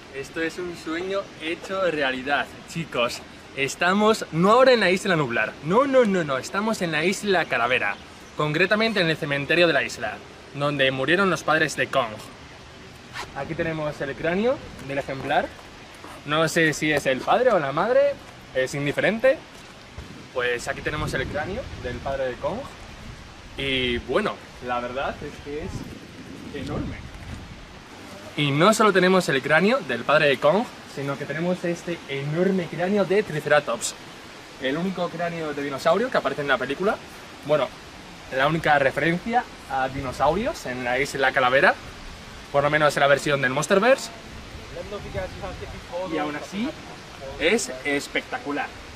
Esto es un sueño hecho realidad, chicos. Estamos no ahora en la isla Nublar, no, estamos en la isla Calavera, concretamente en el cementerio de la isla, donde murieron los padres de Kong. Aquí tenemos el cráneo del ejemplar. No sé si es el padre o la madre, es indiferente. Pues aquí tenemos el cráneo del padre de Kong. Y bueno, la verdad es que es enorme. Y no solo tenemos el cráneo del padre de Kong, sino que tenemos este enorme cráneo de Triceratops. El único cráneo de dinosaurio que aparece en la película. Bueno, la única referencia a dinosaurios en la isla Calavera, por lo menos en la versión del Monsterverse. Y aún así es espectacular.